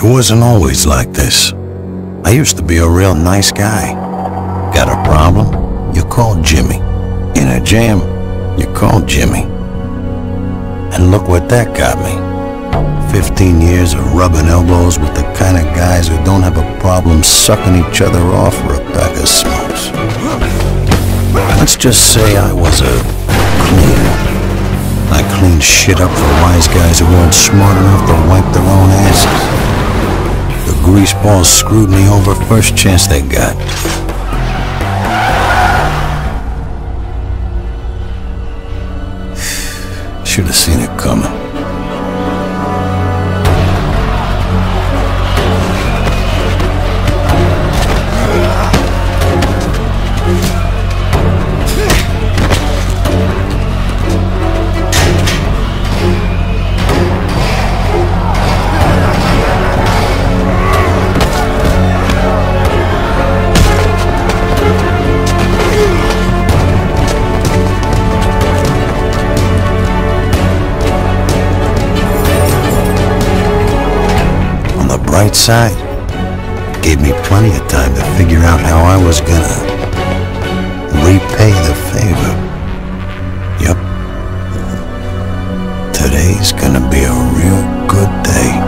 wasn't always like this. I used to be a real nice guy. Got a problem? You call Jimmy. In a jam? You call Jimmy. And look what that got me. 15 years of rubbing elbows with the kind of guys who don't have a problem sucking each other off for a pack of smokes. Let's just say I was a cleaner. I cleaned shit up for wise guys who weren't smart enough to wipe their own asses. The greaseballs screwed me over first chance they got. Should have seen it coming. Right side gave me plenty of time to figure out how I was gonna repay the favor. Yup. Today's gonna be a real good day.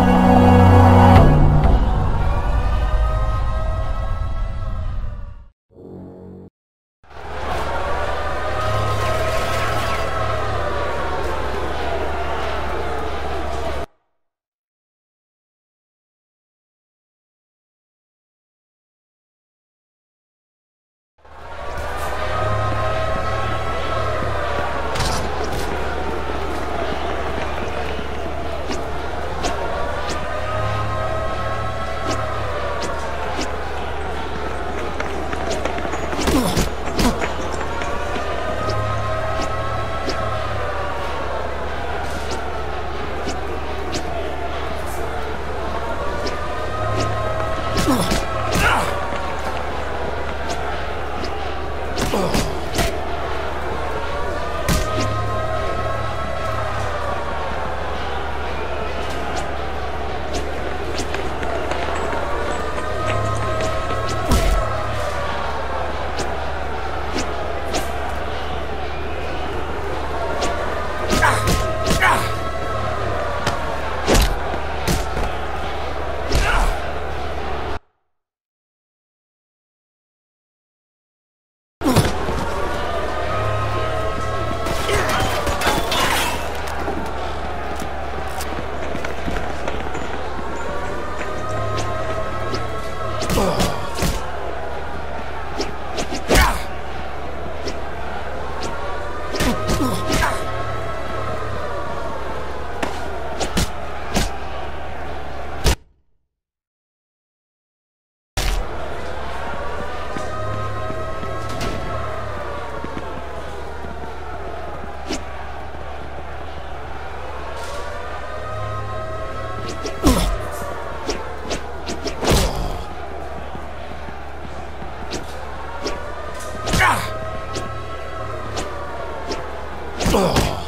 Oh.